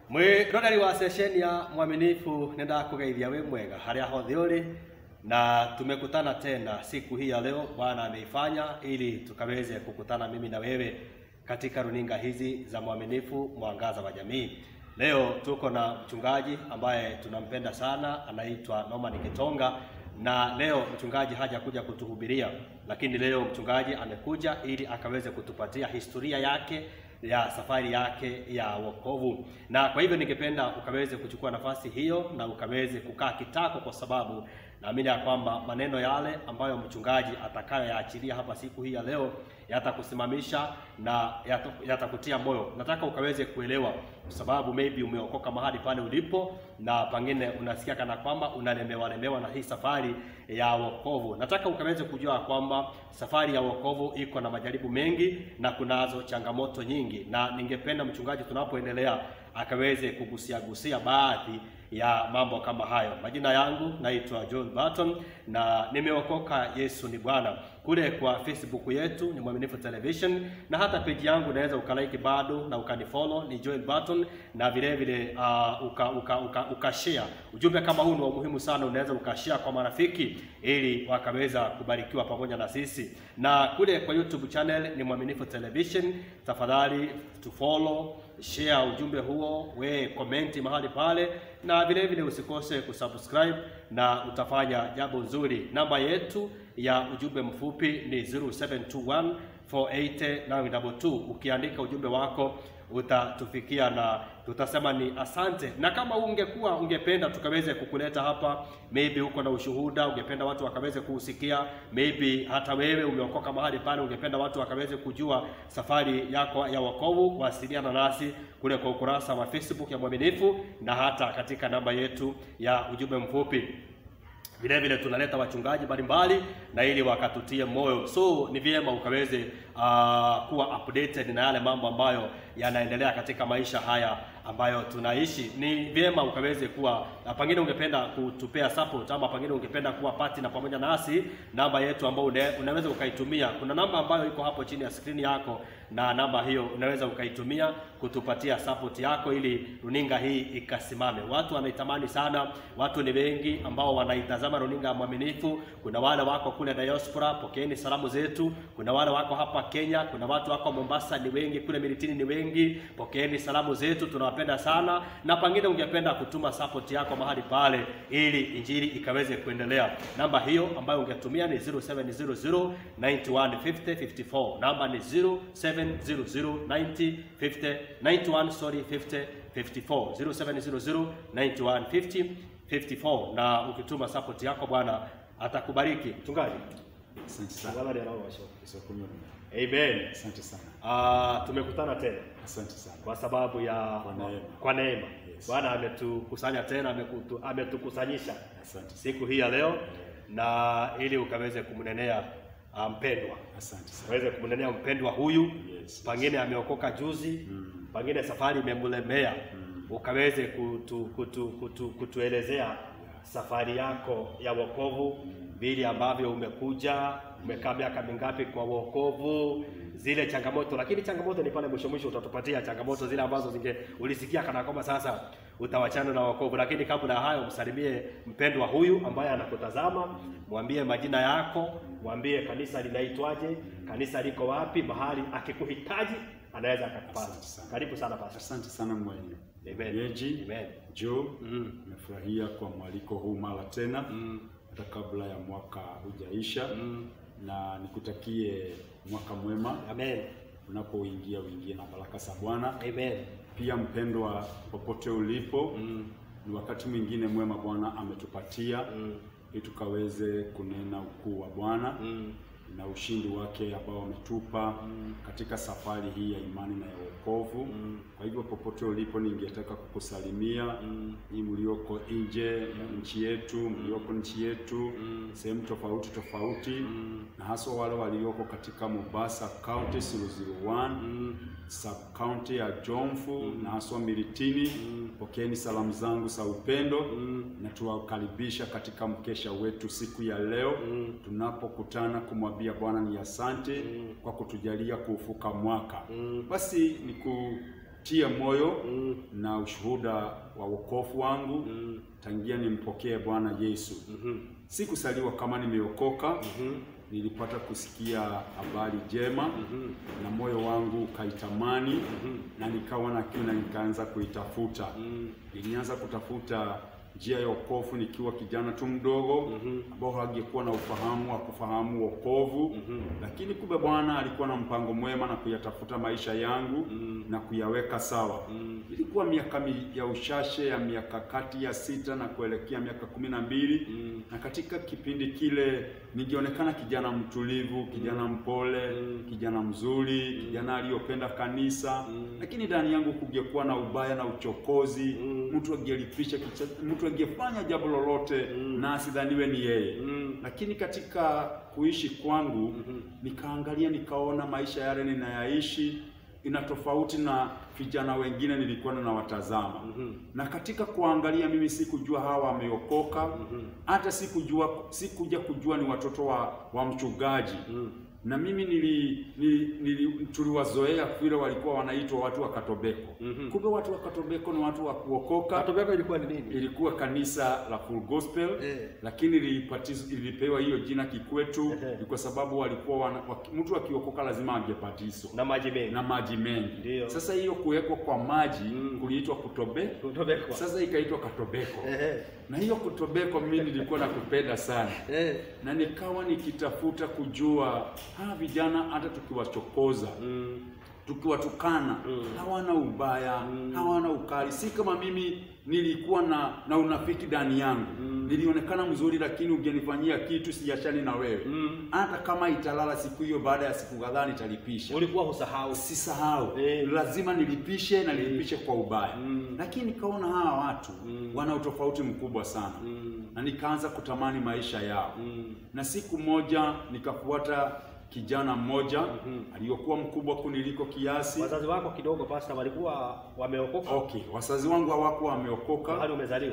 Mwiroreri wa session ya mwaminifu nenda kugeithia we mwega haria hothe uri, na tumekutana tena siku hii ya leo. Bwana ameifanya ili tukaweze kukutana mimi na wewe katika runinga hizi za mwaminifu, mwangaza wa jamii. Leo tuko na mchungaji ambaye tunampenda sana, anaitwa Noman Gitonga, na leo mchungaji haja kuja kutuhubiria, lakini leo mchungaji amekuja ili akaweze kutupatia historia yake ya safari yake ya wokovu. Na kwa hivyo ningependa ukaweze kuchukua nafasi hiyo na ukaweze kukaa kitako, kwa sababu naamini ya kwamba maneno yale ambayo mchungaji atakayoyaachilia hapa siku hii ya leo yatakusimamisha na yatakutia moyo. Nataka ukaweze kuelewa, kwa sababu maybe umeokoka mahali pale ulipo na pengine unasikia kana kwamba unalemewa na hii safari ya wokovu. Nataka ukaweze kujua kwamba safari ya wokovu iko na majaribu mengi na kunazo changamoto nyingi, na ningependa mchungaji tunapoendelea akaweze kugusia baadhi ya mambo kama hayo. Majina yangu naitwa Joel Barton na nimeokoka, Yesu ni Bwana. Kule kwa Facebook yetu ni Mwaminifu Television, na hata page yangu unaweza ukalike bado na ukanifollow, ni Joel Barton, na vile vile ukashare ujumbe kama huu. Ni wa muhimu sana, unaweza ukashare kwa marafiki ili wakaweza kubarikiwa pamoja na sisi. Na kule kwa YouTube channel ni Mwaminifu Television, tafadhali tufollow, share ujumbe huo, we komenti mahali pale, na vile vile usikose kusubscribe na utafanya jambo nzuri. Namba yetu ya ujumbe mfupi ni 0721 480 922. Ukiandika ujumbe wako utatufikia na tutasema ni asante. Na kama ungependa tukaweze kukuleta hapa, maybe uko na ushuhuda ungependa watu wakaweze kuusikia, maybe hata wewe umeokoka mahali pale ungependa watu wakaweze kujua safari yako ya wokovu, wasiliana nasi kule kwa ukurasa wa Facebook ya Mwaminifu na hata katika namba yetu ya ujumbe mfupi. Vile vile tunaleta wachungaji mbalimbali na ili wakatutie moyo. So ni vyema ukaweze kuwa updated na yale mambo ambayo yanaendelea katika maisha haya ambayo tunaishi. Ni vyema ukaweze kuwa, pengine ungependa kutupea support ama pengine ungependa kuwa partner pamoja nasi, namba yetu ambayo unaweza ukaitumia. Kuna namba ambayo iko hapo chini ya screen yako, na namba hiyo unaweza ukaitumia kutupatia support yako ili runinga hii ikasimame. Watu wanaitamani sana, watu ni wengi ambao wanaitazama runinga ya Mwaminifu. Kuna wale wako kule diaspora, pokeeni salamu zetu. Kuna wale wako hapa Kenya, kuna watu wako Mombasa ni wengi, kule Miritini ni wengi, pokeeni salamu zetu, tunawapenda sana. Na pengine ungependa kutuma support yako mahali pale ili injili ikaweze kuendelea. Namba hiyo ambayo ungetumia ni 0700 9150 54. Namba ni 0700 9050 54. 0700 9150 54. Na ukituma support yako Bwana atakubariki. Mchungaji, asante sana. Amen. Asante sana. Tumekutana tena. Asante sana. Kwa sababu ya kwa neema. Yes. Bwana ametukusanya tena, ametukusanyisha siku hii ya leo, na ili ukaweze kumnenea mpendwa. Asante sana. Ukaweze kumnenea mpendwa huyu. Yes. Pengine ameokoka juzi, pengine safari imemlemea. Ukaweze kutuelezea safari yako ya wokovu, vile ambavyo umekuja, umekaa miaka mingapi kwa wokovu, zile changamoto. Lakini changamoto ni pale mwisho utatupatia changamoto zile ambazo ulisikia kana kwamba sasa utawachana na wokovu. Lakini kabla ya hayo, msalimie mpendwa huyu ambaye anakutazama, mwambie majina yako, mwambie kanisa linaitwaje, kanisa liko wapi, mahali akikuhitaji anaweza akakupata. Karibu sana pastor. Asante sana mwalimu. Amen. Amen. Joe, nimefurahia kwa mwaliko huu mara tena hata kabla ya mwaka hujaisha, na nikutakie mwaka mwema. Amen. Unapoingia na baraka za Bwana. Amen. Pia mpendwa, popote ulipo, ni wakati mwingine mwema Bwana ametupatia ili tukaweze kunena ukuu wa Bwana na ushindi wake ambao ametupa katika safari hii ya imani na ya wokovu. Kwa hivyo popote ulipo, ningetaka kukusalimia ni mlioko nje ya nchi yetu, mlioko nchi yetu, sehemu tofauti, na hasa wale walioko katika Mombasa County 001, sub county ya Jomvu, na hasa Miritini. Pokeeni salamu zangu za upendo, na tuwakaribisha katika mkesha wetu siku ya leo tunapokutana kumwambia Bwana ni asante kwa kutujalia kuufuka mwaka. Basi kunitia moyo na ushuhuda wa wokovu wangu tangia nimpokee Bwana Yesu. Sikusaliwa kama nimeokoka. Nilipata kusikia habari njema na moyo wangu ukaitamani na nikawa na kiu na nikaanza kuitafuta. Nilianza kutafuta njia ya wokovu nikiwa kijana tu mdogo ambao hangekuwa na ufahamu wa kufahamu wokovu, lakini kumbe Bwana alikuwa na mpango mwema na kuyatafuta maisha yangu na kuyaweka sawa. Ilikuwa miaka ya ushashe ya miaka kati ya 6 na kuelekea miaka 12, na katika kipindi kile ningionekana kijana mtulivu, kijana mpole, kijana mzuri, kijana aliyopenda kanisa, lakini ndani yangu kungekuwa na ubaya na uchokozi. Mtu angelipisha, mtu angefanya jambo lolote na asidhaniwe ni yeye. Lakini katika kuishi kwangu nikaangalia, nikaona maisha yale ninayaishi ina tofauti na vijana wengine nilikuwa na watazama. Na katika kuangalia, mimi sikujua hawa wameokoka, hata sikuja kujua ni watoto wa mchungaji. Na mimi tuliwazoea vile walikuwa wanaitwa watu wa Katobeko. Kumbe watu wa Katobeko ni watu wa kuokoka. Katobeko ilikuwa ni nini? Ilikuwa kanisa la full gospel, lakini ilipewa hiyo jina kikwetu kwa sababu walikuwa mtu akiokoka lazima angebatizwa na maji mengi. Sasa hiyo kuwekwa kwa maji kuliitwa Kutobeko. Sasa ikaitwa Katobeko. Na hiyo Kutobeko mimi nilikuwa nakupenda sana. Na nikawa nikitafuta kujua vijana hata tukiwachokoza, tukiwatukana, hawana ubaya, hawana ukali. Si kama mimi nilikuwa na unafiki ndani yangu. Nilionekana mzuri, lakini ungenifanyia kitu siachani na wewe. Hata kama italala siku hiyo, baada ya siku kadhaa nitalipisha. Ulikuwa husahau? Sisahau. Lazima nilipishe na nilipishe kwa ubaya. Lakini nikaona hawa watu wana utofauti mkubwa sana. Na nikaanza kutamani maisha yao. Na siku moja nikafuata kijana mmoja aliyokuwa mkubwa kuniliko kiasi. Wazazi wako kidogo pasta walikuwa wameokoka? Okay, wazazi wangu hawakuwa wameokoka. Hadi umezaliwa?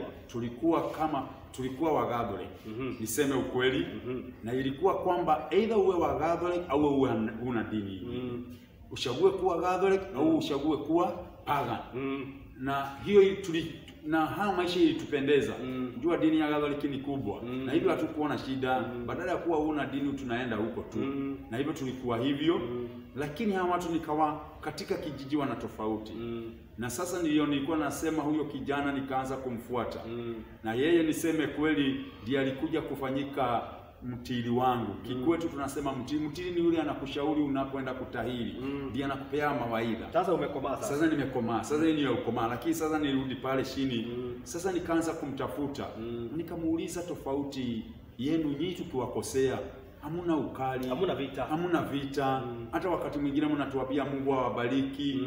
Tulikuwa wa Catholic. Niseme ukweli. Na ilikuwa kwamba either uwe wa Catholic au uwe una dini. Ushague kuwa Catholic au ushague kuwa pagan. Na hiyo na haya maisha ilitupendeza. Jua dini ya Catholic ni kubwa. Na hivyo hatukuona shida. Badala ya kuwa una dini tunaenda huko tu. Na hivyo tulikuwa hivyo. Lakini hawa watu nikawa katika kijiji wana tofauti. Na sasa nilikuwa nasema huyo kijana nikaanza kumfuata. Na yeye niseme kweli ndiye alikuja kufanyika mtili wangu. Kikwetu tunasema mtili ni yule anakushauri unapoenda kutahiri. Ndiye anakupea mawaidha. Sasa umekomaa sasa. Sasa nimekomaa. Sasa yeye ni ukomaa, lakini sasa nirudi pale chini. Sasa nikaanza kumtafuta. Nikamuuliza tofauti yenu nyinyi tukiwakosea. Hamuna ukali, hamuna vita. Hata wakati mwingine mnatuambia Mungu awabariki.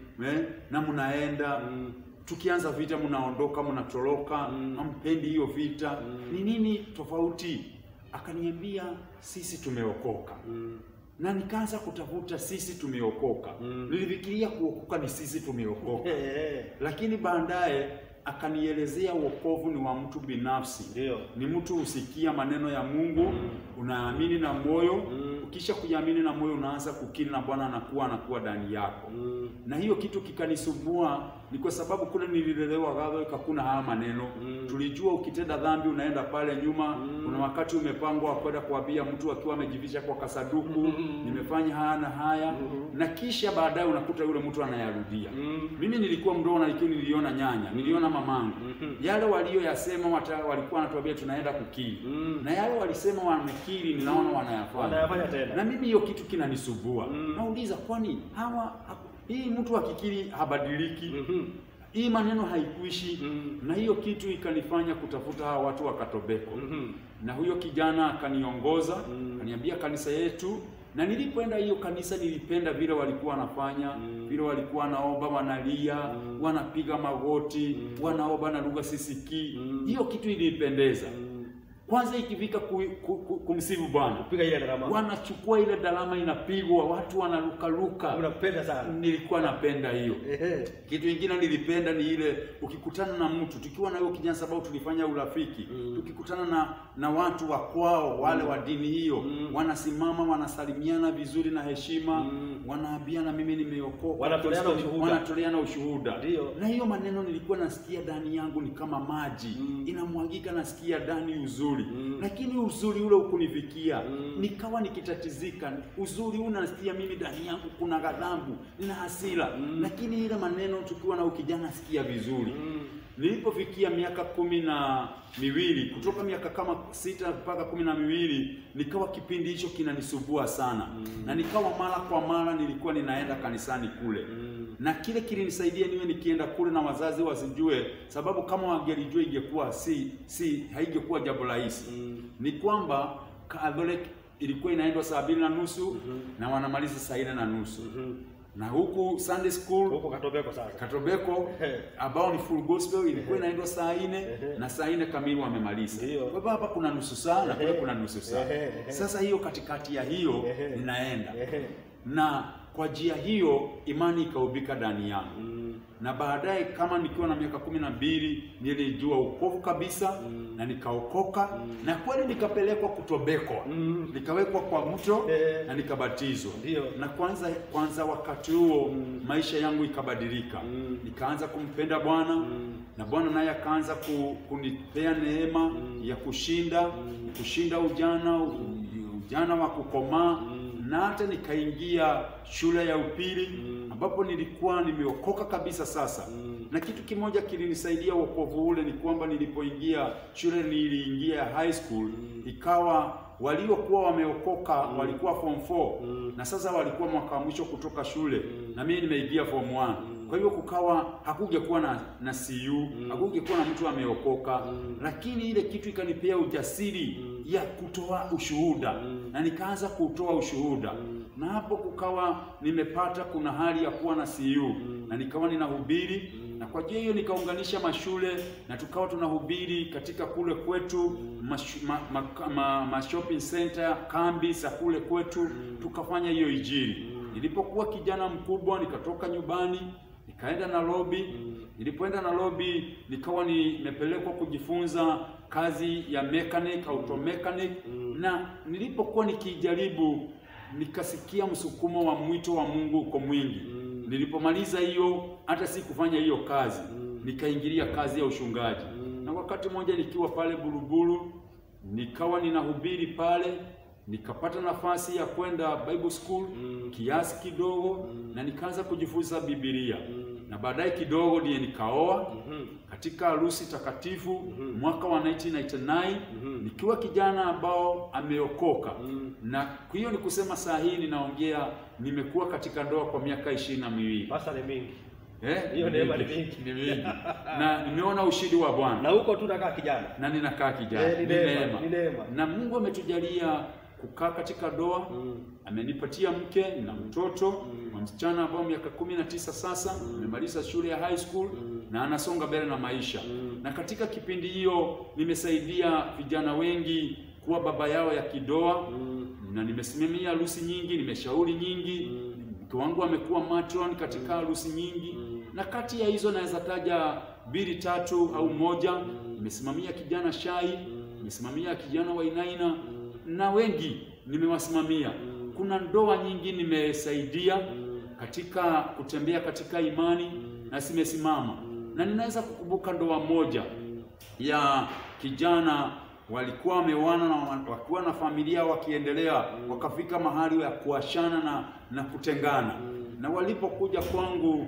Na mnaenda tukianza vita mnaondoka, mnatoroka, hampendi hiyo vita. Ni nini tofauti? Akaniambia sisi tumeokoka. Na nikaanza kutafuta sisi tumeokoka. Nilifikiria kuokoka ni sisi tumeokoka. Lakini baadaye akanielezea wokovu ni wa mtu binafsi. Ni mtu usikia maneno ya Mungu, unaamini na moyo, ukisha kuamini na moyo unaanza kukiri na Bwana anakuwa ndani yako. Na hiyo kitu kikanisumbua, ni kwa sababu kule nililelewa Catholic hakuna haya maneno. Tulijua ukitenda dhambi unaenda pale nyuma, kuna wakati umepangwa kwenda kuambia mtu akiwa amejificha kwa kasaduku, nimefanya haya na haya, na kisha baadaye unakuta yule mtu anayarudia. Mimi nilikuwa mdogo na niliona nyanya, niliona mamangu. Yale walioyasema walikuwa wanatuambia tunaenda kukiri. Na yale walisema wamekiri ninaona wanayafanya tena. Na mimi hiyo kitu kinanisumbua. Nauliza kwani hii mtu akikiri habadiliki? Hii maneno haikuishi. Na hiyo kitu ikanifanya kutafuta hawa watu wa Katobeko. Na huyo kijana akaniongoza, akaniambia kanisa yetu. Na nilipoenda hiyo kanisa nilipenda vile walikuwa wanafanya, vile walikuwa wanaomba, wanalia, wanapiga magoti, wanaomba na lugha sisikii. Hiyo kitu ilinipendeza. Kwanza ikifika kumsifu Bwana, kupiga ile darama, wanachukua ile darama inapigwa, watu wanaruka. Unapenda sana. Nilikuwa napenda hiyo. Kitu kingine nilipenda ni ile ukikutana na mtu, tukiwa na huyo kijana sababu tulifanya urafiki, tukikutana na watu wa kwao wale wa dini hiyo, wanasimama wanasalimiana vizuri na heshima, wanaambiana mimi nimeokoka, wanatoleana ushuhuda. Na hiyo maneno nilikuwa nasikia ndani yangu ni kama maji inamwagika, nasikia ndani uzuri. Lakini uzuri ule ukunifikia, nikawa nikitatizika. Uzuri unasikia mimi ndani yangu kuna ghadhabu na hasira, lakini ile maneno tukiwa na ukijana nasikia vizuri. Nilipofikia miaka 12, kutoka miaka kama 6 mpaka 12, nikawa kipindi hicho kinanisumbua sana. Na nikawa mara kwa mara nilikuwa ninaenda kanisani kule. Na kile kilinisaidia niwe nikienda kule na wazazi wasijue, sababu kama wangelijua ingekuwa haingekuwa jambo rahisi. Ni kwamba Catholic ilikuwa inaendwa saa 2:30 na wanamaliza saa 4:30. Na huku Sunday school huko Katobeko ambao ni full gospel ilikuwa inaendwa saa 4 na saa 4 kamili wamemaliza. Kwa hivyo hapa kuna nusu saa na kule kuna nusu saa. Sasa hiyo katikati ya hiyo ninaenda. Na kwa njia hiyo imani ikaubika ndani yangu. Na baadaye kama nikiwa na miaka 12 nilijua wokovu kabisa na nikaokoka na kweli nikapelekwa kutobekwa. Nikawekwa kwa mto na nikabatizwa. Na kwanza wakati huo maisha yangu ikabadilika. Nikaanza kumpenda Bwana na Bwana naye akaanza kunipea neema ya kushinda ujana wa kukomaa. Na hata nikaingia shule ya upili ambapo nilikuwa nimeokoka kabisa sasa. Na kitu kimoja kilinisaidia wokovu ule ni kwamba nilipoingia shule, niliingia high school, ikawa waliokuwa wameokoka walikuwa form 4 na sasa walikuwa mwaka mwisho kutoka shule na mimi nimeingia form 1. Kwa hiyo kukawa hakungekuwa na CU, hakungekuwa na mtu ameokoka, lakini ile kitu ikanipea ujasiri ya kutoa ushuhuda na nikaanza kutoa ushuhuda. Na hapo kukawa nimepata kuna hali ya kuwa na CU na nikawa ninahubiri, na kwa hiyo nikaunganisha mashule na tukawa tunahubiri katika kule kwetu shopping center, kambi za kule kwetu, tukafanya hiyo injili. Nilipokuwa kijana mkubwa nikatoka nyumbani nikaenda Nairobi. Nilipoenda Nairobi nikawa nimepelekwa kujifunza kazi ya mechanic, auto mechanic. Na nilipokuwa nikijaribu nikasikia msukumo wa mwito wa Mungu uko mwingi. Nilipomaliza hiyo hata si kufanya hiyo kazi, nikaingilia kazi ya ushungaji. Na wakati mmoja nikiwa pale Buruburu nikawa ninahubiri pale, nikapata nafasi ya kwenda Bible school kiasi kidogo na nikaanza kujifunza Biblia. Na baadaye kidogo ndiye nikaoa katika harusi takatifu mwaka wa 1999 nikiwa kijana ambao ameokoka. Na hiyo ni kusema saa hii ninaongea nimekuwa katika ndoa kwa miaka 22. Basa ni mingi. Hiyo neema ni mingi. Na nimeona ushindi wa Bwana. Na huko tu nakaa kijana. Na ninakaa kijana. Ni neema. Na Mungu ametujalia kukaa katika ndoa. Amenipatia mke na mtoto wa msichana ambao miaka 19 sasa, amemaliza shule ya high school na anasonga mbele na maisha. Na katika kipindi hiyo nimesaidia vijana wengi kuwa baba yao ya kidoa, na nimesimamia harusi nyingi, nimeshauri nyingi. Mke wangu amekuwa matron katika harusi nyingi. Na kati ya hizo naweza taja 2, 3 au 1. Nimesimamia kijana Shai, nimesimamia kijana wa Inaina na wengi nimewasimamia. Kuna ndoa nyingi nimesaidia katika kutembea katika imani na simesimama. Na ninaweza kukumbuka ndoa moja ya kijana walikuwa wameoana na wakiwa na familia wakiendelea, wakafika mahali ya kuachana na kutengana. Na walipokuja kwangu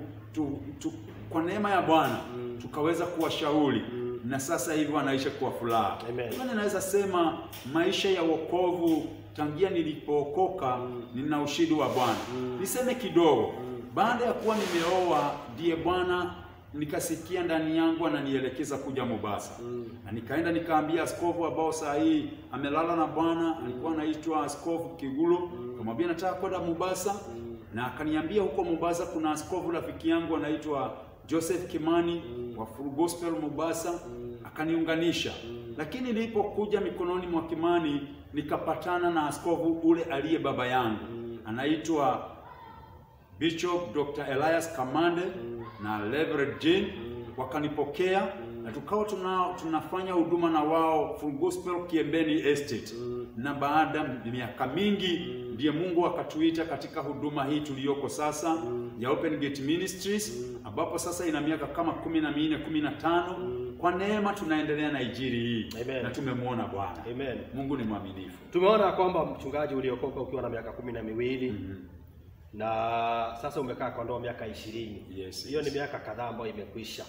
kwa neema ya Bwana tukaweza kuwashauri na sasa hivi wanaishi kwa furaha. Mimi naweza sema maisha ya wokovu tangia nilipookoka nina ushindi wa Bwana. Niseme kidogo, baada ya kuwa nimeoa ndiye Bwana nikasikia ndani yangu ananielekeza kuja Mombasa. Na nikaenda nikaambia askofu ambao saa hii amelala na Bwana, alikuwa anaitwa Askofu Kigulo, kumwambia nataka kwenda Mombasa. Na akaniambia huko Mombasa kuna askofu rafiki yangu anaitwa Joseph Kimani wa Full Gospel Mombasa, akaniunganisha. Lakini nilipokuja mikononi mwa Kimani nikapatana na askofu ule aliye baba yangu. Anaitwa Bishop Dr. Elias Kamande na Reverend Jean. Wakanipokea na tukawa tunafanya huduma na wao Full Gospel Kiembeni Estate. Na baada ya miaka mingi ndiye Mungu akatuita katika huduma hii tuliyoko sasa ya Open Gate Ministries, ambapo sasa ina miaka kama 14 15. Kwa neema tunaendelea na injili hii. Amen. Na tumemwona Bwana. Amen. Mungu ni mwaminifu. Tumeona kwamba mchungaji uliokoka ukiwa na miaka 12 na sasa umekaa kwa ndoa miaka 20. Yes, hiyo ni miaka kadhaa ambayo imekwisha.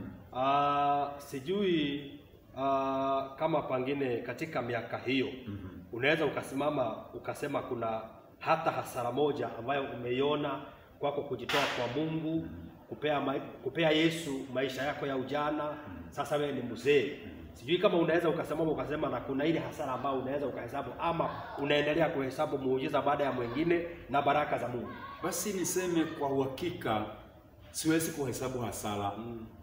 Sijui kama pangine katika miaka hiyo unaweza ukasimama ukasema kuna hata hasara moja ambayo umeiona kwako kujitoa kwa Mungu, kupea Yesu maisha yako ya ujana, sasa wewe ni mzee. Sijui kama unaweza ukasema na kuna ile hasara ambayo unaweza ukahesabu, ama unaendelea kuhesabu muujiza baada ya mwingine na baraka za Mungu. Basi niseme kwa uhakika siwezi kuhesabu hasara.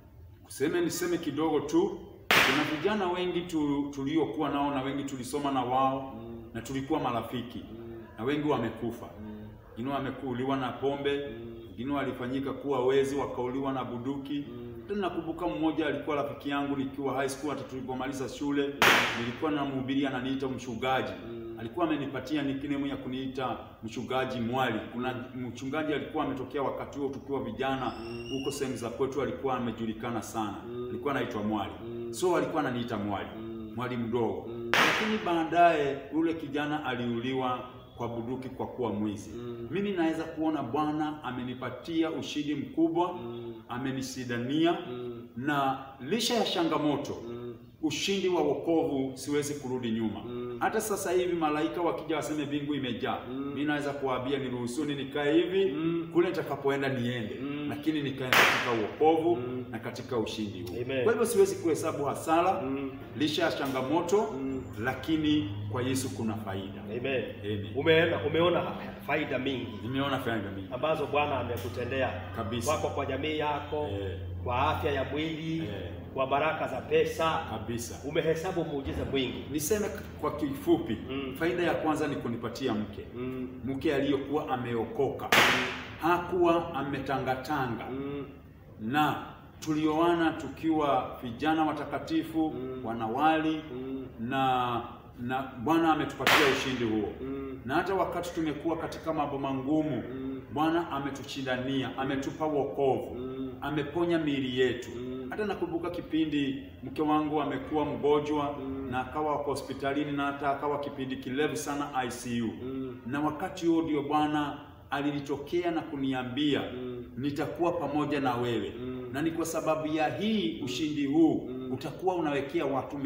Niseme kidogo tu. Kuna vijana wengi tuliokuwa nao na wengi tulisoma na wao na tulikuwa marafiki. Na wengi wamekufa. Wengine wamekuuliwa na pombe, wengine walifanyika kuwa wezi wakauliwa na bunduki. Nakumbuka mmoja alikuwa rafiki yangu nikiwa high school, hata tulipomaliza shule nilikuwa na mhubiri ananiita mchungaji. Alikuwa amenipatia nickname ya kuniita mchungaji Mwali. Kuna mchungaji alikuwa ametokea wakati huo tukiwa vijana huko sehemu za kwetu, alikuwa amejulikana sana. Alikuwa anaitwa Mwali. So alikuwa ananiita Mwali, Mwali mdogo. Lakini baadaye yule kijana aliuliwa kwa bunduki kwa kuwa mwizi. Mimi naweza kuona Bwana amenipatia ushindi mkubwa, amenisidania na lisha ya changamoto, ushindi wa wokovu siwezi kurudi nyuma. Hata sasa hivi malaika wakija waseme bingu imejaa, mimi naweza kuwaambia niruhusuni nikae hivi, kule nitakapoenda niende, lakini nikae katika wokovu na katika ushindi huu. Kwa hivyo siwezi kuhesabu hasara, lisha ya changamoto, lakini kwa Yesu kuna faida. Amen. Amen. Umeona faida mingi. Nimeona faida mingi ambazo Bwana amekutendea kabisa. Wako kwa jamii yako, kwa afya ya mwili, kwa baraka za pesa kabisa. Umehesabu muujiza mwingi. Niseme kwa kifupi, faida ya kwanza ni kunipatia mke. Mke aliyokuwa ameokoka. Hakuwa ametangatanga. Na tulioana tukiwa vijana watakatifu, wanawali, na Bwana ametupatia ushindi huo. Na hata wakati tumekuwa katika mambo magumu, Bwana ametushindania, ametupa wokovu, ameponya miili yetu. Hata nakumbuka kipindi mke wangu amekuwa mgonjwa na akawa kwa hospitalini, na hata akawa kipindi kirefu sana ICU. Na wakati huo ndio Bwana alinitokea na kuniambia nitakuwa pamoja na wewe. Na ni kwa sababu ya hii ushindi huu utakuwa unawekea watu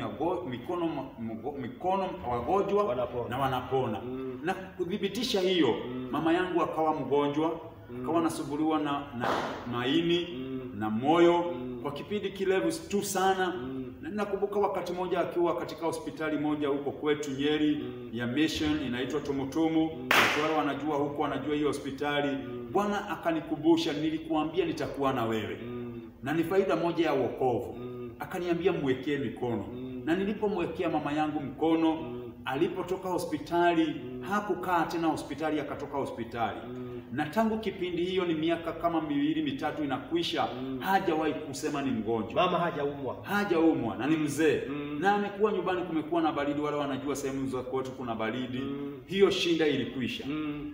mikono wagonjwa na wanapona. Na kudhibitisha hiyo, mama yangu akawa mgonjwa, akawa anasumbuliwa na maini na moyo kwa kipindi kirefu tu sana. Na nakumbuka wakati mmoja akiwa katika hospitali moja huko kwetu Nyeri ya Mission inaitwa Tumutumu. Watu wale wanajua huko, wanajua hiyo hospitali. Bwana akanikumbusha, nilikuambia nitakuwa na wewe. Na ni faida moja ya wokovu. Akaniambia mwekee mikono. Na nilipomwekea mama yangu mkono, alipotoka hospitali, hakukaa tena hospitali, akatoka hospitali. Na tangu kipindi hiyo ni miaka kama 2 3 inakwisha, hajawahi kusema ni mgonjwa. Mama hajaumwa na ni mzee. Na amekuwa nyumbani, kumekuwa na baridi, wale wanajua sehemu za kwetu kuna baridi. Hiyo shinda ilikwisha.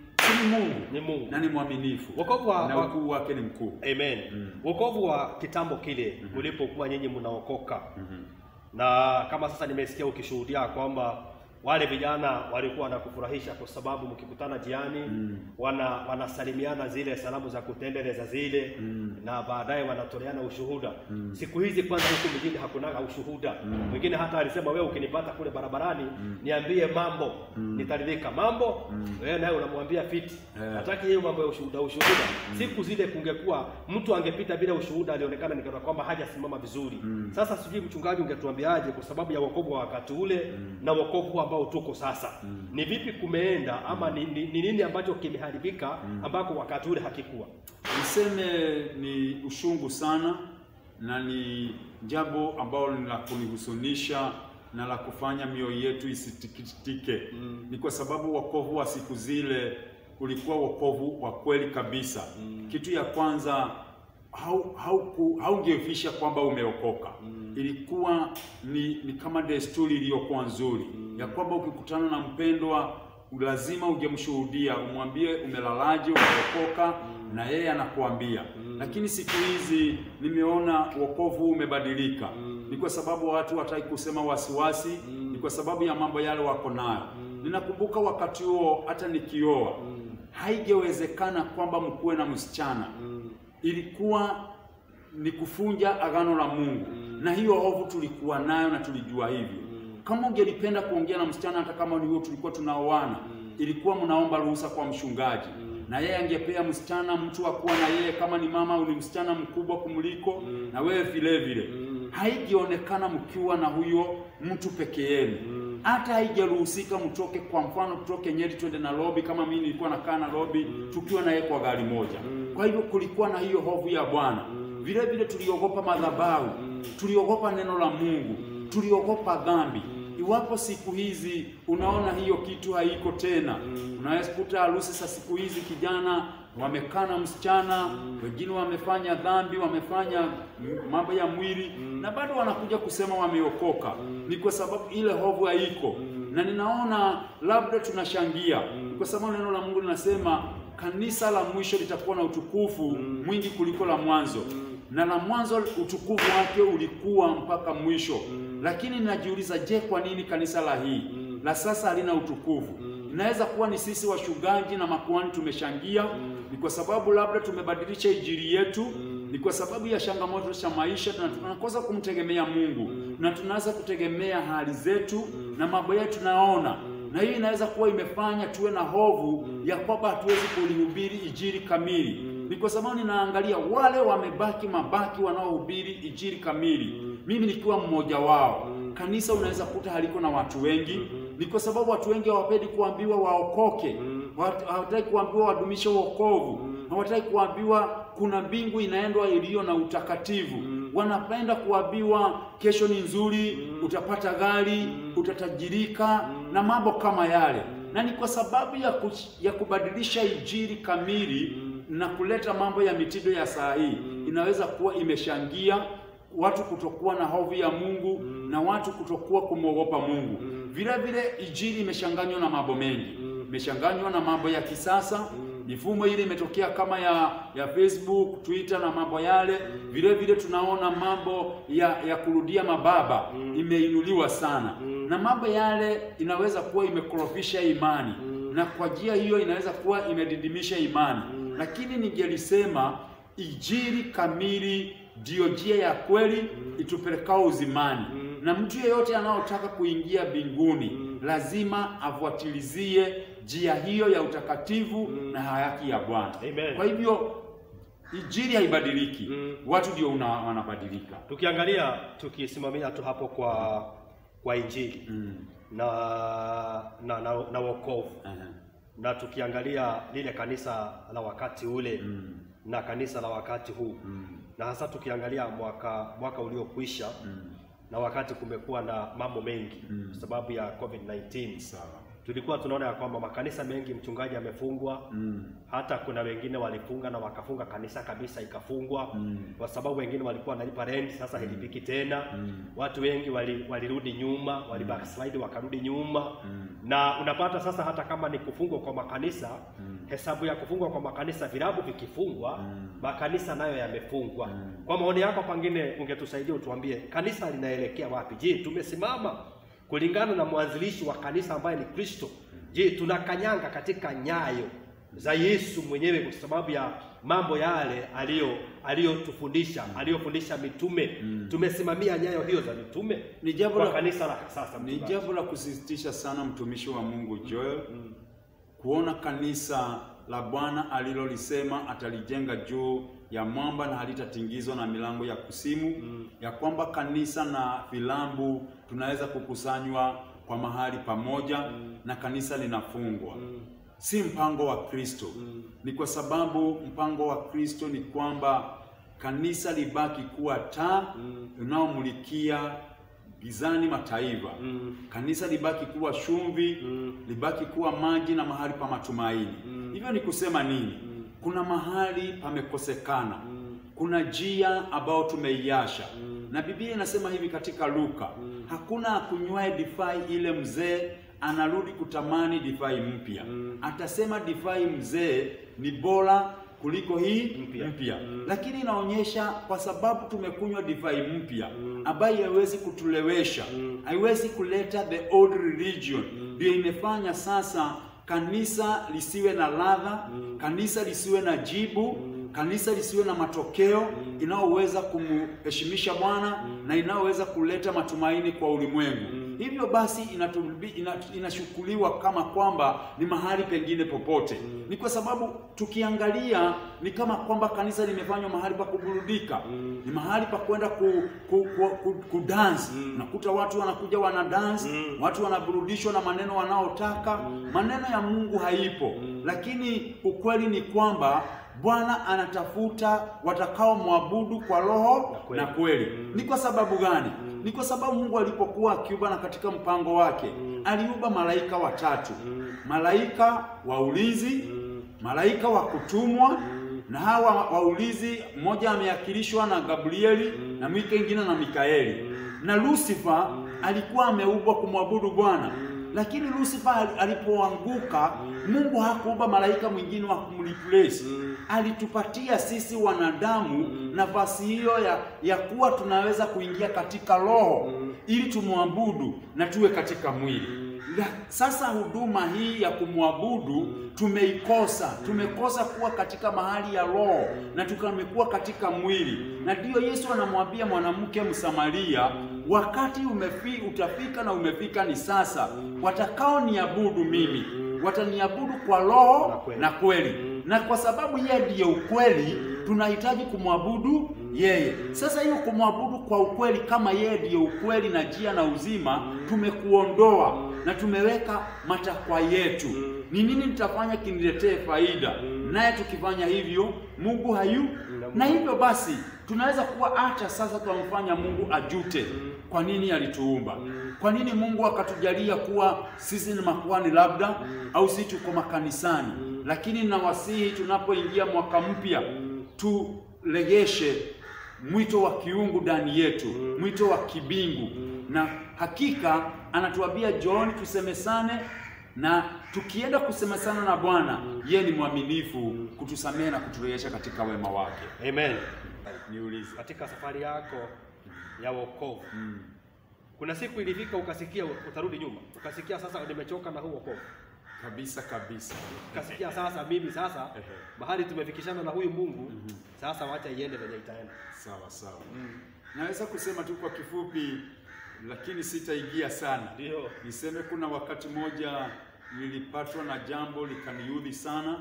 Ni Mungu na ni mwaminifu. Na ukuu wake ni mkuu. Amen. Wokovu wa kitambo kile ulipokuwa nyinyi mnaokoka. Na kama sasa nimesikia ukishuhudia kwamba wale vijana walikuwa wanakufurahisha kwa sababu mkikutana jiani wanasalimiana zile salamu za kutendeleza zile na baadaye wanatoleana ushuhuda. Siku hizi kwanza huku mjini hakunaga ushuhuda. Mwingine hata alisema wewe ukinipata kule barabarani niambie mambo, nitaridhika. Mambo wewe naye unamwambia fiti. Hataki hiyo mambo ya ushuhuda. Siku zile kungekuwa mtu angepita bila ushuhuda, alionekana ni kana kwamba hajasimama vizuri. Sasa sijui mchungaji ungetuambiaje kwa sababu ya wokovu wa wakati ule na wokovu ambao tuko sasa. Ni vipi kumeenda, ama ni nini ambacho kimeharibika ambako wakati ule hakikuwa? Niseme ni ushungu sana, na ni jambo ambalo ni la kunihusunisha na la kufanya mioyo yetu isitikitike. Ni kwa sababu wokovu wa siku zile ulikuwa wokovu wa kweli kabisa. Kitu ya kwanza, haungefisha kwamba umeokoka. Ilikuwa ni kama desturi iliyokuwa nzuri ya kwamba ukikutana na mpendwa lazima ungemshuhudia, umwambie umelalaje, umeokoka, na yeye anakuambia. Lakini siku hizi nimeona wokovu umebadilika. Ni kwa sababu watu hataki kusema wasiwasi, ni kwa sababu ya mambo yale wako nayo. Ninakumbuka wakati huo hata nikioa, haingewezekana kwamba mkuwe na msichana. Ilikuwa ni kufunja agano la Mungu. Na hiyo hofu tulikuwa nayo na tulijua hivyo. Kama ungelipenda kuongea na msichana, hata kama ni huo tulikuwa tunaoana, ilikuwa mnaomba ruhusa kwa mchungaji. Na yeye angepea msichana mtu akuwa na yeye, kama ni mama au ni msichana mkubwa kumuliko, na wewe vile vile. Haingionekana mkiwa na huyo mtu peke yenu. Hata haijaruhusika mtoke, kwa mfano tutoke Nyeri twende na Nairobi, kama mimi nilikuwa nakaa na Nairobi, tukiwa na yeye kwa gari moja. Kwa hivyo kulikuwa na hiyo hofu ya Bwana. Vile vile tuliogopa madhabahu, tuliogopa neno la Mungu, tuliogopa dhambi. Iwapo siku hizi unaona hiyo kitu haiko tena, unaweza kukuta harusi za siku hizi kijana wamekana msichana, wengine wamefanya dhambi, wamefanya mambo ya mwili, na bado wanakuja kusema wameokoka. Ni kwa sababu ile hofu haiko. Na ninaona labda tunashangia kwa sababu neno la Mungu linasema kanisa la mwisho litakuwa na utukufu mwingi kuliko la mwanzo. Na la mwanzo utukufu wake ulikuwa mpaka mwisho. Lakini ninajiuliza, je, kwa nini kanisa la sasa halina utukufu? Inaweza kuwa ni sisi wachungaji na makuhani tumeshangia, ni kwa sababu labda tumebadilisha injili yetu, ni kwa sababu ya changamoto za maisha, tunakosa kumtegemea Mungu, na tunaanza kutegemea hali zetu na mambo yetu tunaona. Na hiyo inaweza kuwa imefanya tuwe na hofu ya kwamba hatuwezi kulihubiri injili kamili. Ni kwa sababu ninaangalia wale mabaki wanaohubiri injili kamili, mimi nikiwa mmoja wao. Kanisa unaweza kukuta haliko na watu wengi. Ni kwa sababu watu wengi hawapendi kuambiwa waokoke, hawataki kuambiwa wadumishe wokovu, hawataki kuambiwa kuna mbingu inaendwa iliyo na utakatifu. Wanapenda kuambiwa kesho ni nzuri, utapata gari, utatajirika na mambo kama yale. Na ni kwa sababu ya kubadilisha injili kamili na kuleta mambo ya mitindo ya saa hii, inaweza kuwa imeshangia watu kutokuwa na hofu ya Mungu na watu kutokuwa kumwogopa Mungu. Vile vile injili imeshanganywa na mambo mengi. Imeshanganywa na mambo ya kisasa. Mifumo ile imetokea kama ya Facebook, Twitter na mambo yale. Vile vile tunaona mambo ya kurudia mababa imeinuliwa sana. Na mambo yale inaweza kuwa imekorofisha imani. Na kwa njia hiyo inaweza kuwa imedidimisha imani. Lakini ningelisema injili kamili ndio njia ya kweli itupelekao uzimani. Na mtu yeyote anaotaka kuingia mbinguni lazima afuatilizie njia hiyo ya utakatifu na haki ya Bwana. Kwa hivyo injili haibadiliki, watu ndio wanabadilika. Tukiangalia, tukisimamia tu hapo kwa injili na wokovu. Na tukiangalia lile kanisa la wakati ule na kanisa la wakati huu, na hasa tukiangalia mwaka uliokwisha, na wakati kumekuwa na mambo mengi sababu ya COVID-19. Tulikuwa tunaona ya kwamba makanisa mengi mchungaji amefungwa. Hata kuna wengine walifunga na wakafunga kanisa kabisa ikafungwa, kwa sababu wengine walikuwa wanalipa rent, sasa hailipiki tena. Watu wengi walirudi nyuma, backslide wakarudi nyuma. Na unapata sasa hata kama ni kufungwa kwa makanisa, hesabu ya kufungwa kwa makanisa, vilabu vikifungwa, makanisa nayo yamefungwa. Kwa maoni yako pengine ungetusaidia utuambie kanisa linaelekea wapi? Je, tumesimama kulingana na mwanzilishi wa kanisa ambaye ni Kristo? Je, tunakanyanga katika nyayo za Yesu mwenyewe kwa sababu ya mambo yale aliyotufundisha, aliyofundisha mitume? Tumesimamia nyayo hiyo za mitume? Ni jambo la kanisa la sasa. Ni jambo la kusisitiza sana mtumishi wa Mungu Joel, kuona kanisa la Bwana alilolisema atalijenga juu ya mwamba na halitatingizwa na milango ya kuzimu, ya kwamba kanisa na vilambu tunaweza kukusanywa kwa mahali pamoja na kanisa linafungwa. Si mpango wa Kristo. Ni kwa sababu mpango wa Kristo ni kwamba kanisa libaki kuwa taa unaomulikia gizani mataifa. Kanisa libaki kuwa chumvi, libaki kuwa maji na mahali pa matumaini. Hivyo ni kusema nini? Kuna mahali pamekosekana. Kuna njia ambao tumeiasha. Na Biblia inasema hivi katika Luka, hakuna kunywae divai ile mzee anarudi kutamani divai mpya. Atasema divai mzee ni bora kuliko hii mpya. Lakini inaonyesha kwa sababu tumekunywa divai mpya ambayo haiwezi kutulewesha, haiwezi kuleta the old religion, ndio imefanya sasa kanisa lisiwe na ladha, kanisa lisiwe na jibu, kanisa lisiwe na matokeo inaoweza kumheshimisha Bwana na inaoweza kuleta matumaini kwa ulimwengu. Hivyo basi inashukuliwa kama kwamba ni mahali pengine popote. Ni kwa sababu tukiangalia ni kama kwamba kanisa limefanywa mahali pa kuburudika. Ni mahali pa kwenda kudance. Nakuta watu wanakuja wana dance, watu wanaburudishwa na maneno wanaotaka. Maneno ya Mungu haipo. Lakini ukweli ni kwamba Bwana anatafuta watakao muabudu kwa roho na kweli. Ni kwa sababu gani? Ni kwa sababu Mungu alipokuwa akiumba na katika mpango wake, aliumba malaika watatu. Malaika wa ulinzi, malaika wa kutumwa, na hawa wa ulinzi mmoja ameakilishwa na Gabrieli na mwingine na Mikaeli. Na Lucifer alikuwa ameumbwa kumwabudu Bwana. Lakini Lucifer alipoanguka, Mungu hakuumba malaika mwingine wa kumreplace. Alitupatia sisi wanadamu nafasi hiyo ya kuwa tunaweza kuingia katika roho ili tumwabudu na tuwe katika mwili. Sasa huduma hii ya kumwabudu tumeikosa. Tumekosa kuwa katika mahali ya roho na tukamekuwa katika mwili. Na ndio Yesu anamwambia mwanamke Msamaria, wakati utafika na umefika ni sasa. Watakao niabudu mimi wataniabudu kwa roho na kweli. Na kwa sababu yeye ndiye ukweli, tunahitaji kumwabudu yeye. Sasa hiyo kumwabudu kwa ukweli, kama yeye ndiye ukweli na njia na uzima, tumekuondoa na tumeweka matakwa yetu. Ni nini nitafanya kiniletee faida? Naye tukifanya hivyo, Mungu na hivyo basi tunaweza kuwa hata sasa tunamfanya Mungu ajute kwa nini alituumba. Kwa nini Mungu akatujalia kuwa sisi ni makuhani labda, au sisi tuko makanisani. Lakini nawasihi tunapoingia mwaka mpya turegeshe mwito wa kiungu ndani yetu, mwito wa kibingu. Na hakika anatuambia John tusemesane, na tukienda kusemesana na Bwana, yeye ni mwaminifu kutusamehe na kuturejesha katika wema wake. Amen. Niulize, katika safari yako ya wokovu, kuna siku ilifika ukasikia utarudi nyuma, ukasikia sasa nimechoka na huu wokovu? Kabisa. Ukasikia sasa mimi sasa mahali tumefikishana na huyu Mungu, sasa wacha iende venye itaenda. Sawa. Naweza kusema tu kwa kifupi, lakini sitaingia sana. Ndio. Niseme kuna wakati moja nilipatwa na jambo likaniudhi sana.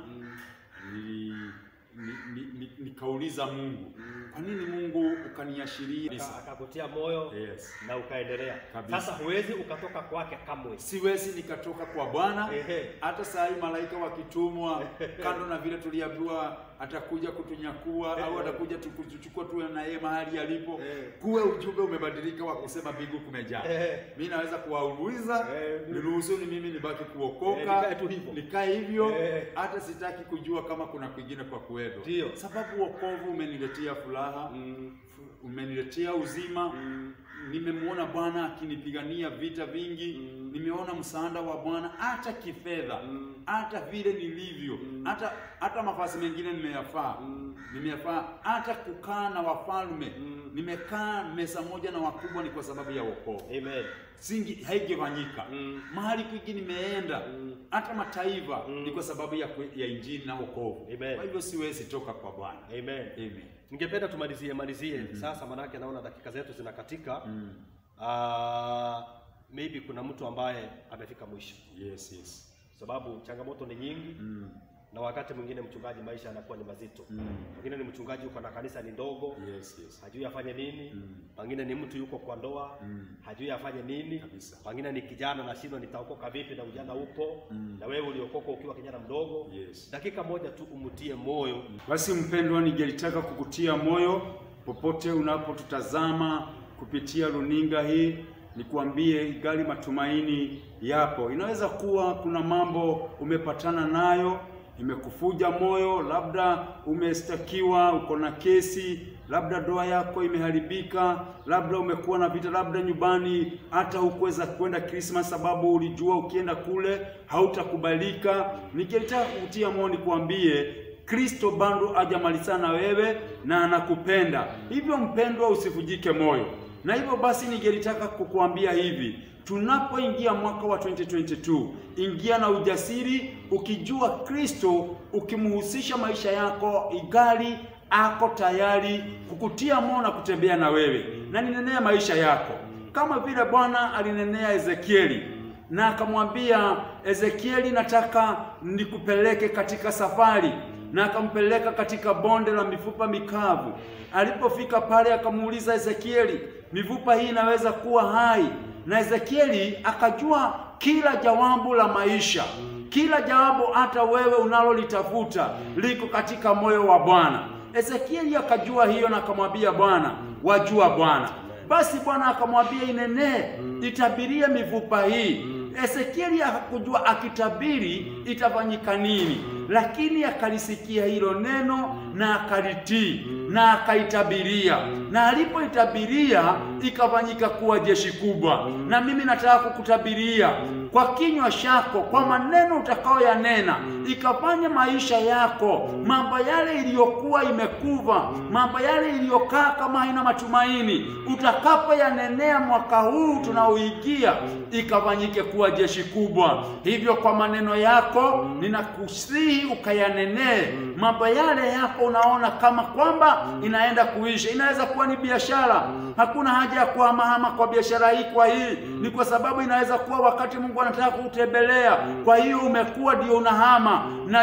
Nikauliza Mungu, kwa nini Mungu ukaniashiria? Akakutia moyo, yes, na ukaendelea. Kabisa. Sasa huwezi ukatoka kwake kamwe. Siwezi nikatoka kwa Bwana. Hata saa hii malaika wakitumwa, kando na vile tuliambiwa atakuja kutunyakua au atakuja tukuchukua tuwe na yeye mahali alipo, kuwe ujumbe umebadilika wa kusema mbingu kumejaa. Mimi naweza kuwauliza, niruhusu ni mimi nibaki kuokoka, nikae hivyo, hata sitaki kujua kama kuna kwingine kwa kuwedo. Sababu wokovu umeniletea furaha, umeniletea uzima. Nimemuona Bwana akinipigania vita vingi. Nimeona msaada wa Bwana hata kifedha, hata vile nilivyo, hata mafasi mengine nimeyafaa, hata kukaa na wafalme. Nimekaa meza moja na wakubwa, ni kwa sababu ya wokovu. Amen. Haigefanyika. Mahali kwingine nimeenda, hata mataifa, ni kwa sababu ya injili na wokovu. Kwa hivyo siwezi toka kwa Bwana. Amen. Ningependa tumalizie sasa, manake naona dakika zetu zinakatika. Maybe kuna mtu ambaye amefika mwisho. Yes. Sababu changamoto ni nyingi. Na wakati mwingine mchungaji maisha yanakuwa ni mazito. Mwingine ni mchungaji yuko na kanisa ni ndogo. Yes. Hajui afanye nini. Mwingine ni mtu yuko kwa ndoa, hajui afanye nini. Mwingine ni kijana na shida, nitaokoka vipi na ujana upo. Na wewe uliokoka ukiwa kijana mdogo. Dakika moja tu umutie moyo. Basi mpendwa, ningelitaka kukutia moyo popote unapotutazama kupitia runinga hii. Nikwambie ingali matumaini yapo. Inaweza kuwa kuna mambo umepatana nayo, imekufuja moyo, labda umestakiwa, uko na kesi, labda ndoa yako imeharibika, labda umekuwa na vita, labda nyumbani hata hukuweza kwenda Christmas sababu ulijua ukienda kule hautakubalika. Ningetaka kukutia moyo nikwambie Kristo bado hajamalizana na wewe na anakupenda. Hivyo mpendwa, usivujike moyo. Na hivyo basi ningetaka kukuambia hivi, tunapoingia mwaka wa 2022, ingia na ujasiri ukijua Kristo, ukimhusisha maisha yako, igali ako tayari kukutia moyo na kutembea na wewe. Na ninenea maisha yako kama vile Bwana alinenea Ezekieli na akamwambia Ezekieli, nataka nikupeleke katika safari, na akampeleka katika bonde la mifupa mikavu. Alipofika pale akamuuliza Ezekieli, mifupa hii inaweza kuwa hai? Na Ezekieli akajua kila jawabu la maisha, kila jawabu hata wewe unalolitafuta liko katika moyo wa Bwana. Ezekieli akajua hiyo na akamwambia Bwana, wajua Bwana. Basi Bwana akamwambia inenee, itabirie mifupa hii. Ezekieli hakujua akitabiri itafanyika nini, lakini akalisikia hilo neno na akalitii na akaitabiria, na alipoitabiria ikafanyika kuwa jeshi kubwa. Na mimi nataka kukutabiria kwa kinywa chako, kwa maneno utakayoyanena, ikafanya maisha yako, mambo yale iliyokuwa imekuva, mambo yale iliyokaa kama haina matumaini, utakapoyanenea mwaka huu tunaoingia, ikafanyike kuwa jeshi kubwa. Hivyo kwa maneno yako ninakusihi ukayanenee mambo yale yako unaona kama kwamba inaenda kuisha. Inaweza kuwa ni biashara, hakuna haja ya kuhamahama kwa biashara hii. Kwa hii ni kwa sababu inaweza kuwa wakati Mungu anataka kukutembelea, kwa hiyo umekuwa ndio unahama na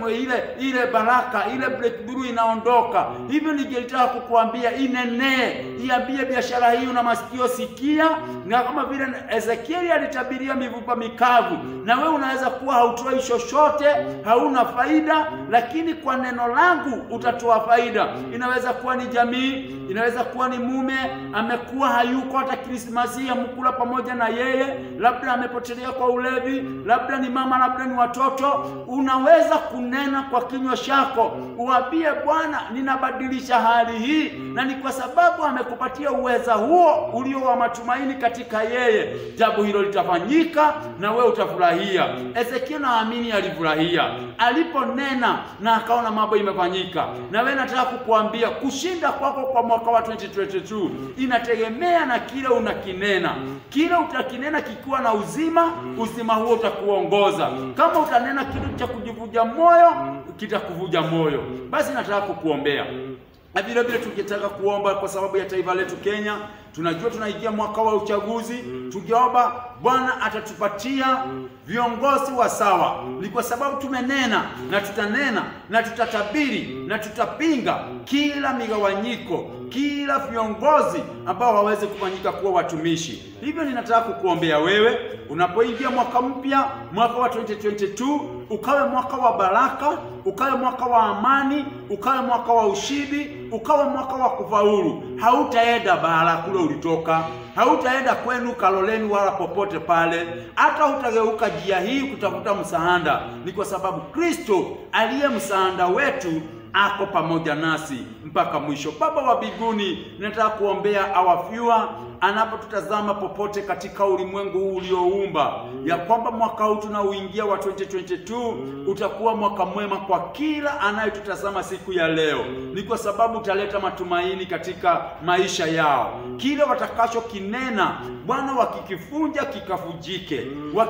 ile baraka, ile breakthrough inaondoka. Hivyo ningetaka kukuambia inenee, iambie biashara hii una masikio sikia. Na kama vile Ezekieli alitabiria mifupa mikavu, na wewe unaweza kuwa hautoi chochote, hauna faida, lakini kwa neno langu utatoa faida. Inaweza kuwa ni jamii, inaweza kuwa ni mume amekuwa hayuko hata Krismasi ya mkula pamoja na yeye, labda amepotelea kwa ulevi, labda ni mama, labda ni watoto. Unaweza kunena kwa kinywa chako, uambie Bwana, ninabadilisha hali hii, na ni kwa sababu amekupatia uweza huo ulio wa matumaini katika yeye. Jambo hilo litafanyika na wewe utafurahia. Ezekiel naamini alifurahia aliponena na akaona mambo imefanyika. Na wewe nataka kukuambia kushinda kwako kwa mwaka wa 2022 inategemea na kile unakinena. Kile utakinena kikiwa na uzima, uzima huo utakuongoza. Kama utanena kitu cha kujivuja moyo, kitakuvuja moyo. Basi nataka kukuombea. Na vile vile tungetaka kuomba kwa sababu ya taifa letu Kenya. Tunajua tunaingia mwaka wa uchaguzi. Tungeomba Bwana atatupatia viongozi wa sawa. Ni kwa sababu tumenena na tutanena na tutatabiri na tutapinga kila migawanyiko, kila viongozi ambao hawawezi kufanyika kuwa watumishi. Hivyo ninataka kukuombea wewe unapoingia mwaka mpya, mwaka wa 2022, ukawe mwaka wa baraka, ukawe mwaka wa amani, ukawe mwaka wa ushindi, ukawe mwaka wa kufaulu. Hautaenda bara kule ulitoka, hautaenda kwenu Kaloleni wala popote pale, hata utageuka njia hii kutafuta msaada. Ni kwa sababu Kristo aliye msaada wetu ako pamoja nasi mpaka mwisho. Baba wa mbinguni, nataka kuombea awafiwa anapotutazama popote katika ulimwengu huu ulioumba, ya kwamba mwaka huu tunauingia wa 2022 utakuwa mwaka mwema kwa kila anayetutazama siku ya leo. Ni kwa sababu utaleta matumaini katika maisha yao. Kile watakacho kinena Bwana, wakikifunja kikafujike,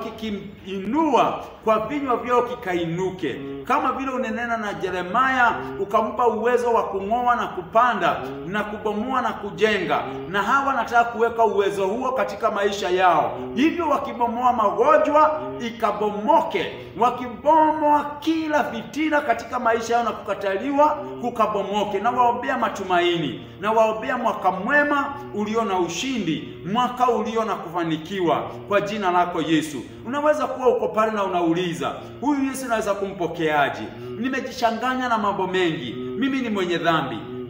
wakikiinua kwa vinywa vyao kikainuke. Kama vile unenena na Yeremia ukampa uwezo wa kung'oa na kupanda na kubomoa na kujenga, na hawa nataka kuweka uwezo huo katika maisha yao. Hivyo wakibomoa magonjwa ikabomoke, wakibomoa kila fitina katika maisha yao na kukataliwa kukabomoke. Na waombea matumaini, na waombea mwaka mwema ulio na ushindi, mwaka ulio na kufanikiwa kwa jina lako Yesu. Unaweza kuwa uko pale na unauliza, huyu Yesu naweza kumpokeaje? Nimejichanganya na mambo mengi, mimi ni mwenye dhambi,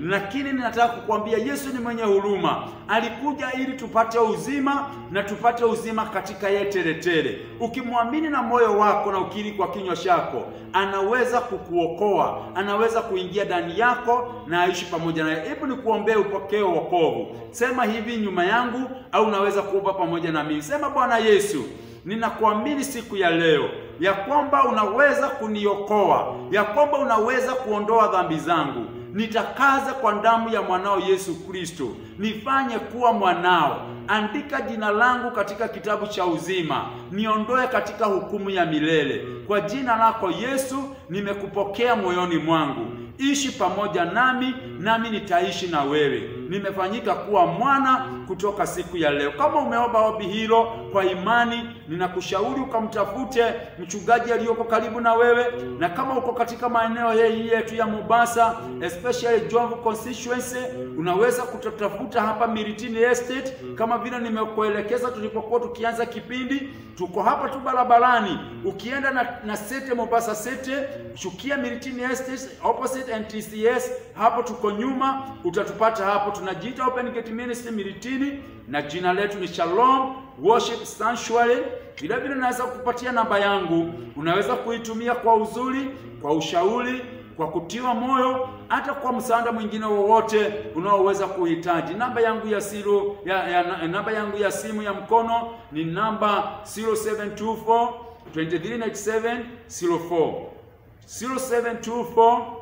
Lakini ninataka kukwambia Yesu ni mwenye huruma. Alikuja ili tupate uzima, na tupate uzima katika yeye tele. Ukimwamini na moyo wako na ukiri kwa kinywa chako, anaweza kukuokoa, anaweza kuingia ndani yako na aishi pamoja naye. Hebu nikuombee upokee wokovu. Sema hivi nyuma yangu, au unaweza kuomba pamoja na mimi. Sema: Bwana Yesu, ninakuamini siku ya leo ya kwamba unaweza kuniokoa, ya kwamba unaweza kuondoa dhambi zangu. Nitakaza kwa damu ya mwanao Yesu Kristo, nifanye kuwa mwanao. Andika jina langu katika kitabu cha uzima, niondoe katika hukumu ya milele. Kwa jina lako Yesu nimekupokea moyoni mwangu. Ishi pamoja nami, nami nitaishi na wewe. Nimefanyika kuwa mwana kutoka siku ya leo. Kama umeomba ombi hilo kwa imani, ninakushauri ukamtafute mchungaji aliyoko karibu na wewe. Na kama uko katika maeneo yetu ya Mombasa, especially Jomvu constituency, unaweza kutatafuta hapa Miritini Estate, kama vile nimekuelekeza tulipokuwa tukianza kipindi. Tuko hapa tu barabarani. Ukienda na Sete, Mombasa Sete, shukia Miritini Estate opposite NTCS, hapo tuko nyuma, utatupata hapo. Tunajiita Open Gate Ministry Miritini, na jina letu ni Shalom Worship Sanctuary. Vile vile naweza kukupatia namba yangu, unaweza kuitumia kwa uzuri, kwa ushauri, kwa kutiwa moyo, hata kwa msaada mwingine wowote unaoweza kuhitaji. Namba yangu ya simu namba yangu ya simu ya mkono ni namba 0724 239704, 0724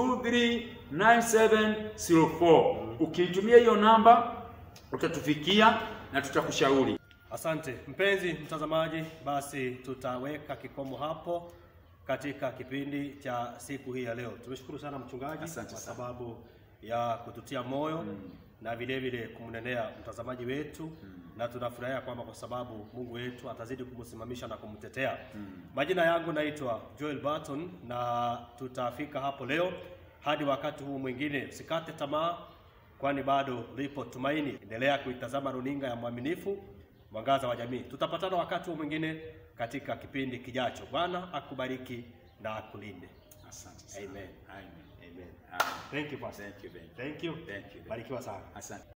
239704. Ukiitumia hiyo namba utatufikia na tutakushauri. Asante mpenzi mtazamaji, basi tutaweka kikomo hapo katika kipindi cha siku hii ya leo. Tumeshukuru sana mchungaji kwa sababu ya kututia moyo na vile vile kumnenea mtazamaji wetu, na tunafurahia kwamba kwa sababu Mungu wetu atazidi kumsimamisha na kumtetea. Majina yangu naitwa Joel Barton, na tutafika hapo leo hadi wakati huu mwingine. Usikate tamaa, kwani bado lipo tumaini. Endelea kuitazama runinga ya Mwaminifu, mwangaza wa jamii. Tutapatana wakati huu mwingine katika kipindi kijacho. Bwana akubariki na akulinde. Asante. Amen. Amen. Amen. Thank you, Pastor. Thank you. Thank you. Thank you. Barikiwa sana. Asante.